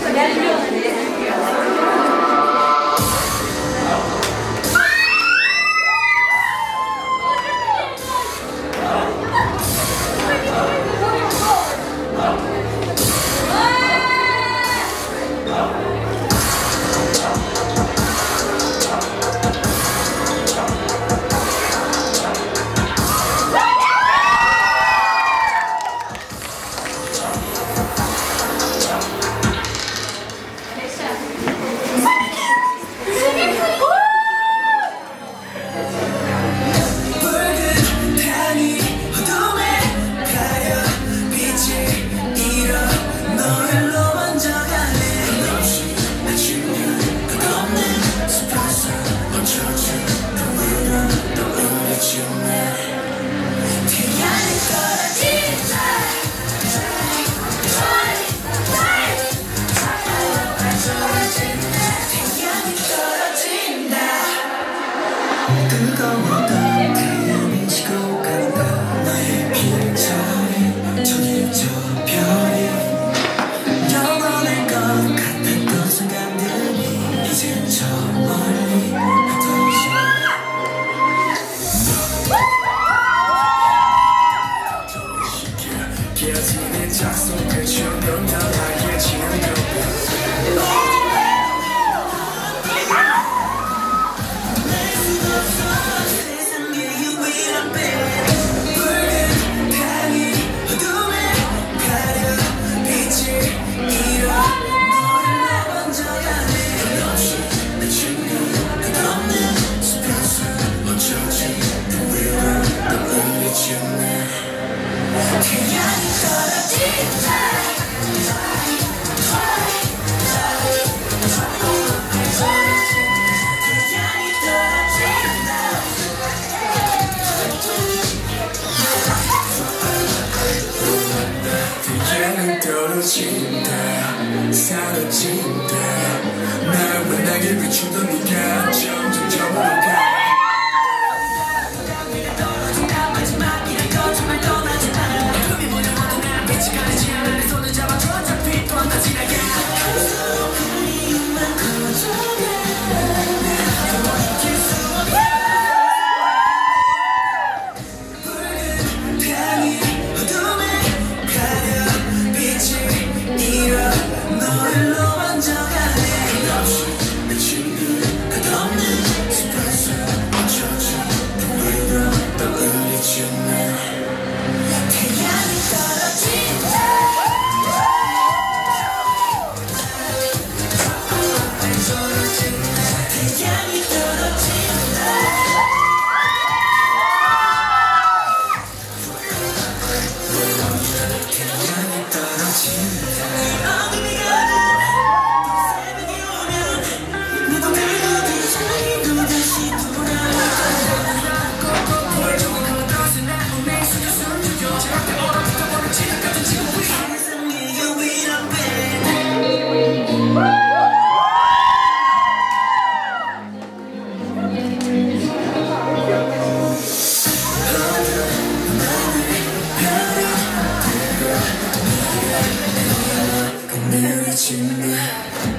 뜨거웠던 태양이 지고 간다. 나의 빈자리 저기 저 별이 영원할 것 같았던 순간들이 이젠 저 멀리 흩어져. 깨어지는 작속을 주면 나의 지는 떨어진다 사라진다 날 원하게 비추던 네가 점점 저물어 가. 떨어진다 마지막이란 거 정말 떠나지 마. 꿈이 뭐냐 모두 난 빛이 가리지 않아 내 손을 잡아줘 어차피 또 한 번 지나가. 계속 그리움만 커져가 나도 멈출 수 없어. 붉은 태양이 어둠에 가려 빛이 잃어 너를 만져가네. 끝없이 미친 그 끝없는 스프레소 멈춰줘 위로 떠올리지 마. 태양이 떨어진다. 태양이 떨어진다. 태양이 떨어진다. 어둠이 가고 또 새벽이 오면 너도 그리고 그 사이 또 다시 돌아와. 꼭꼭 조금 흘러들어서 난 운명의 수도 숨죽여 제밖에 얼어붙어 버린 지금 같은 지금 우리 세상의 유일한 배. 내려진 날